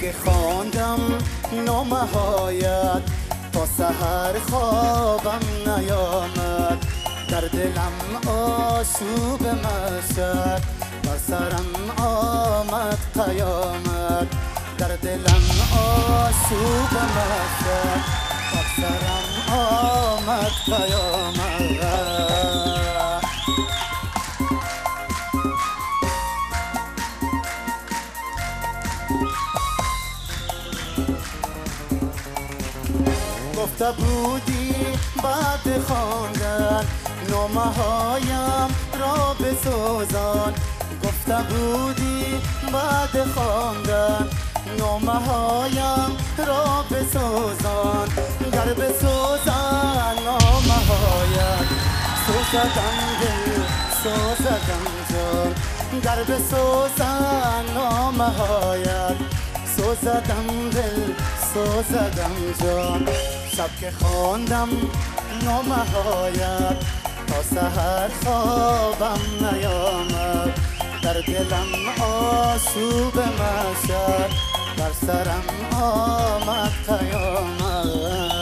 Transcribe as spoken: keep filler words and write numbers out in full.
که خواندم نامه هایت تا سحر خوابم نیامد. در دلم آشوب مشک بر سرم آمد قیامت. در دلم آشوب مشک بر سرم آمد قیامت. گفته بودی بعد خواندن نامه هایم را بسوزان. گفته بودی بعد خواندن نامه هایم را بسوزان. گر بسوزن نامه هایت سوزدم دل سوزدم جان. گر بسوزن نامه هایت سوزدم دل سوزدم جان. شب که خواندم نامه هایت تا سحر خوابم نیامد. در دلم آشوب مشک بر سرم آمد قیامت.